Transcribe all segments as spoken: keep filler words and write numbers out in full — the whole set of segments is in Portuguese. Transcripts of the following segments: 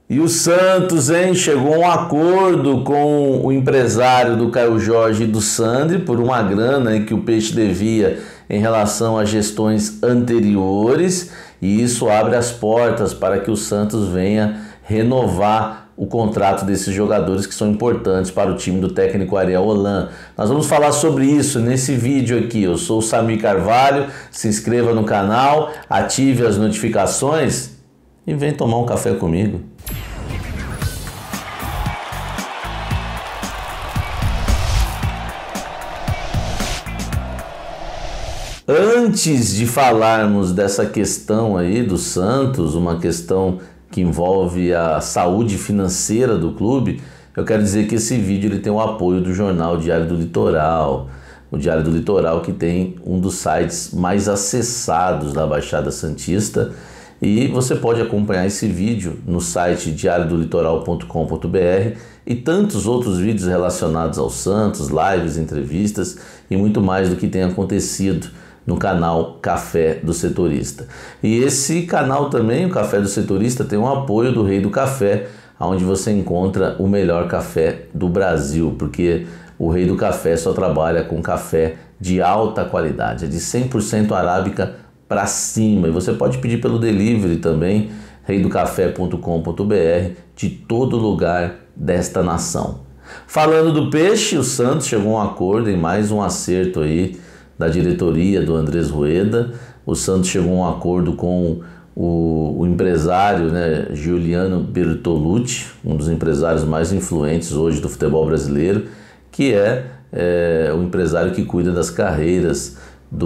E o Santos, hein, chegou a um acordo com o empresário do Caio Jorge e do Sandri por uma grana aí que o Peixe devia em relação a gestões anteriores, e isso abre as portas para que o Santos venha renovar o contrato desses jogadores que são importantes para o time do técnico Ariel Holan. Nós vamos falar sobre isso nesse vídeo aqui. Eu sou o Samir Carvalho, se inscreva no canal, ative as notificações e vem tomar um café comigo. Antes de falarmos dessa questão aí do Santos, uma questão que envolve a saúde financeira do clube, eu quero dizer que esse vídeo ele tem o apoio do jornal Diário do Litoral, o Diário do Litoral que tem um dos sites mais acessados da Baixada Santista, e você pode acompanhar esse vídeo no site diário do litoral ponto com ponto br e tantos outros vídeos relacionados ao Santos, lives, entrevistas e muito mais do que tem acontecido no canal Café do Setorista. E esse canal também, o Café do Setorista, tem um apoio do Rei do Café, onde você encontra o melhor café do Brasil, porque o Rei do Café só trabalha com café de alta qualidade, é de cem por cento arábica para cima. E você pode pedir pelo delivery também, rei do café ponto com ponto br, de todo lugar desta nação. Falando do Peixe, o Santos chegou a um acordo em mais um acerto aí da diretoria do Andrés Rueda. O Santos chegou a um acordo com o, o empresário, né, Giuliano Bertolucci, um dos empresários mais influentes hoje do futebol brasileiro, que é, é o empresário que cuida das carreiras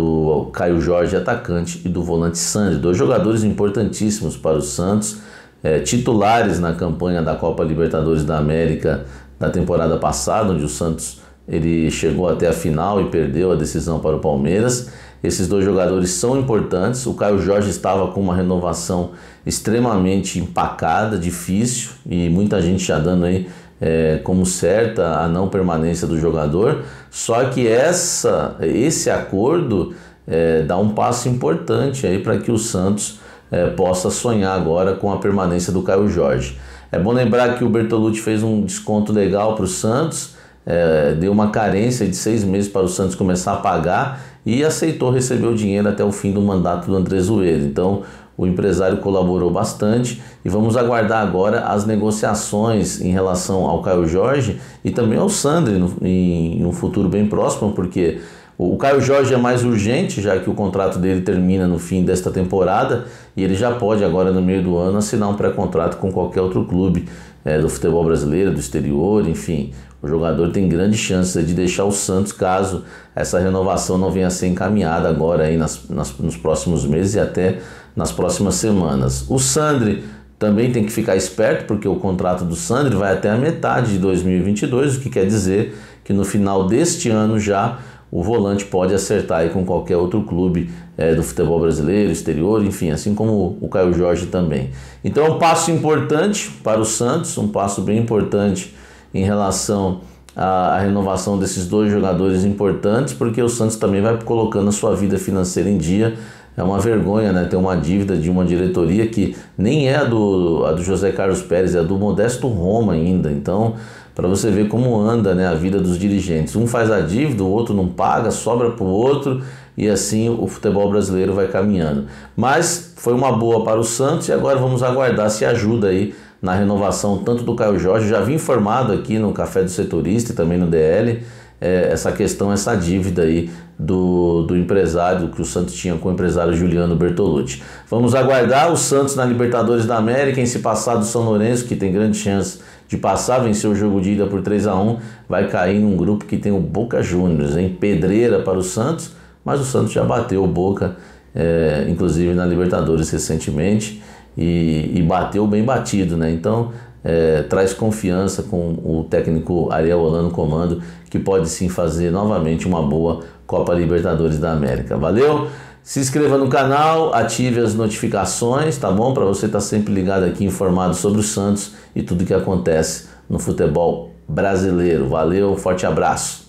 do Caio Jorge, atacante, e do volante Sandri, dois jogadores importantíssimos para o Santos, é, titulares na campanha da Copa Libertadores da América da temporada passada, onde o Santos ele chegou até a final e perdeu a decisão para o Palmeiras. Esses dois jogadores são importantes. O Caio Jorge estava com uma renovação extremamente empacada, difícil, e muita gente já dando aí é, como certa a não permanência do jogador. Só que essa, esse acordo é, dá um passo importante aí para que o Santos é, possa sonhar agora com a permanência do Caio Jorge. É bom lembrar que o Bertolucci fez um desconto legal para o Santos, É, deu uma carência de seis meses para o Santos começar a pagar e aceitou receber o dinheiro até o fim do mandato do Andrés Rueda. Então o empresário colaborou bastante e vamos aguardar agora as negociações em relação ao Caio Jorge e também ao Sandri no, em, em um futuro bem próximo, porque o Caio Jorge é mais urgente, já que o contrato dele termina no fim desta temporada e ele já pode agora no meio do ano assinar um pré-contrato com qualquer outro clube é, do futebol brasileiro, do exterior, enfim. O jogador tem grande chance de deixar o Santos caso essa renovação não venha a ser encaminhada agora aí nas, nas, nos próximos meses e até nas próximas semanas. O Sandri também tem que ficar esperto, porque o contrato do Sandri vai até a metade de dois mil e vinte e dois, o que quer dizer que no final deste ano já o volante pode acertar aí com qualquer outro clube é, do futebol brasileiro, exterior, enfim, assim como o Caio Jorge também. Então é um passo importante para o Santos, um passo bem importante em relação à, à renovação desses dois jogadores importantes, porque o Santos também vai colocando a sua vida financeira em dia. É uma vergonha, né, ter uma dívida de uma diretoria que nem é a do, a do José Carlos Pérez, é a do Modesto Roma ainda. Então, para você ver como anda, né, a vida dos dirigentes. Um faz a dívida, o outro não paga, sobra para o outro, e assim o futebol brasileiro vai caminhando. Mas foi uma boa para o Santos e agora vamos aguardar se ajuda aí na renovação tanto do Caio Jorge. Já vim informado aqui no Café do Setorista e também no D L é, essa questão, essa dívida aí do, do empresário que o Santos tinha com o empresário Giuliano Bertolucci. Vamos aguardar o Santos na Libertadores da América, em se passar do São Lourenço, que tem grande chance de passar, vencer o jogo de ida por três a um, vai cair num grupo que tem o Boca Juniors, hein? Pedreira para o Santos, mas o Santos já bateu o Boca, é, inclusive na Libertadores recentemente, e, e bateu bem batido, né? Então é, traz confiança com o técnico Ariel Holan no comando, que pode sim fazer novamente uma boa Copa Libertadores da América. Valeu? Se inscreva no canal, ative as notificações, tá bom? Para você estar sempre ligado aqui, informado sobre o Santos e tudo que acontece no futebol brasileiro. Valeu, forte abraço!